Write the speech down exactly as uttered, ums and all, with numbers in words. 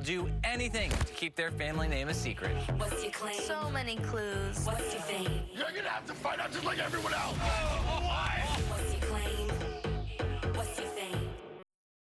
do anything to keep their family name a secret. What's your claim? So many clues. What's your fame? You're gonna have to find out just like everyone else.